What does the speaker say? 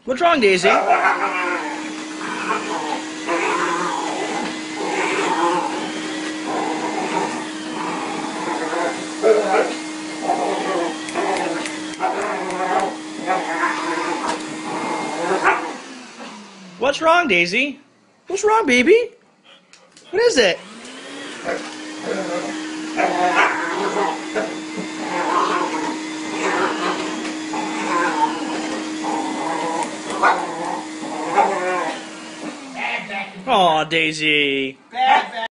What's wrong, Daisy? What's wrong, Daisy? What's wrong, baby? What is it? Aw, Daisy.